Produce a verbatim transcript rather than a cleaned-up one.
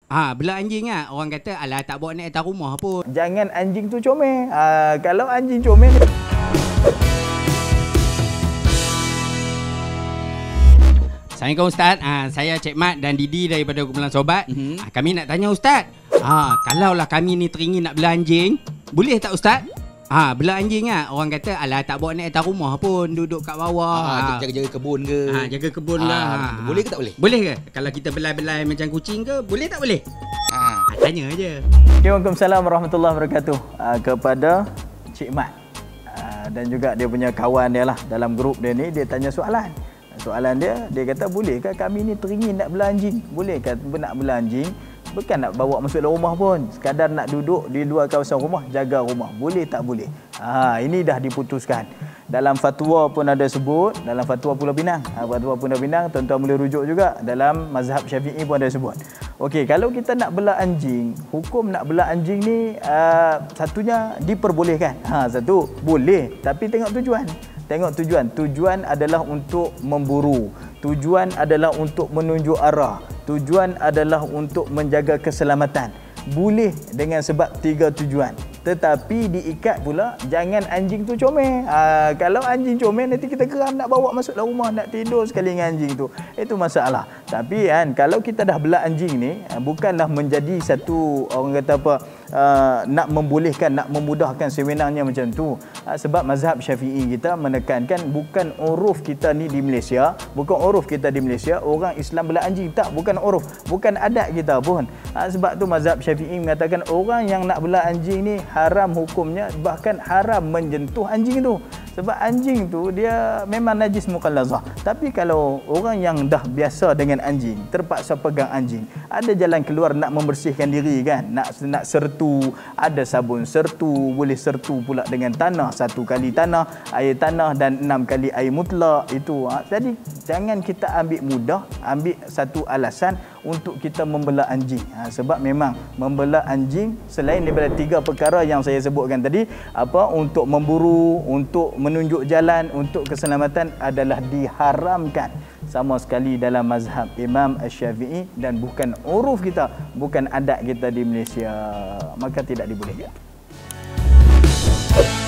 Ha, bela anjing ah. Orang kata alah tak bawa naik atas rumah pun. Jangan anjing tu comel. Ha, kalau anjing comel. Assalamualaikum Ustaz. Ha, saya Cik Mat dan Didi daripada Kumpulan Sobat. Mm-hmm. Ha, kami nak tanya Ustaz. Ha, kalaulah kami ni teringin nak bela anjing, boleh tak Ustaz? Ha, bela anjing ah. Orang kata alah tak bawa naik atas rumah pun, duduk kat bawah. Ha, jaga-jaga kebun ke? Ha, jaga kebun Ha, lah. Ha. boleh ke tak boleh? Boleh ke? Kalau kita belai-belai macam kucing ke, boleh tak boleh? Ha. Ha, tanya je. Okay, Waalaikumsalam warahmatullahi wabarakatuh. Uh, kepada Cik Mat uh, dan juga dia punya kawan dia lah dalam grup dia ni, dia tanya soalan. Soalan dia, dia kata bolehkah kami ni teringin nak bela anjing? Bolehkah nak bela anjing? Bukan nak bawa masuk dalam rumah pun, sekadar nak duduk di luar kawasan rumah, jaga rumah. Boleh tak boleh? Ha, ini dah diputuskan. Dalam fatwa pun ada sebut, dalam fatwa Pulau Pinang. Ha, fatwa Pulau Pinang, tuan-tuan boleh rujuk juga. Dalam mazhab Syafi'i pun ada sebut. Okey, kalau kita nak bela anjing, hukum nak bela anjing ni uh, satunya diperbolehkan. Ha, satu, boleh, tapi tengok tujuan. Tengok tujuan. Tujuan adalah untuk memburu. Tujuan adalah untuk menunjuk arah. Tujuan adalah untuk menjaga keselamatan. Boleh dengan sebab tiga tujuan. Tetapi diikat pula, jangan anjing tu comel. Ha, kalau anjing comel, nanti kita geram nak bawa masuk dalam rumah, nak tidur sekali dengan anjing tu. Itu masalah. Tapi kan, kalau kita dah bela anjing ni, bukanlah menjadi satu, orang kata apa, uh, nak membolehkan, nak memudahkan sewenangnya macam tu. Ha, sebab mazhab Syafi'i kita menekankan bukan uruf kita ni di Malaysia, bukan uruf kita di Malaysia, orang Islam bela anjing. Tak, bukan uruf, bukan adat kita pun. Ha, sebab tu mazhab Syafi'i mengatakan orang yang nak bela anjing ni haram hukumnya, bahkan haram menyentuh anjing tu. Sebab anjing tu dia memang najis mukhallazah. Tapi kalau orang yang dah biasa dengan anjing, terpaksa pegang anjing, ada jalan keluar nak membersihkan diri kan, nak nak sertu, ada sabun sertu, boleh sertu pula dengan tanah, satu kali tanah, air tanah dan enam kali air mutlak itu. Jadi jangan kita ambil mudah, ambil satu alasan untuk kita membela anjing. Ha, sebab memang membela anjing selain daripada tiga perkara yang saya sebutkan tadi, apa, untuk memburu, untuk menunjuk jalan, untuk keselamatan, adalah diharamkan sama sekali dalam mazhab Imam Asy-Syafi'i dan bukan uruf kita, bukan adat kita di Malaysia. Maka tidak dibolehkan.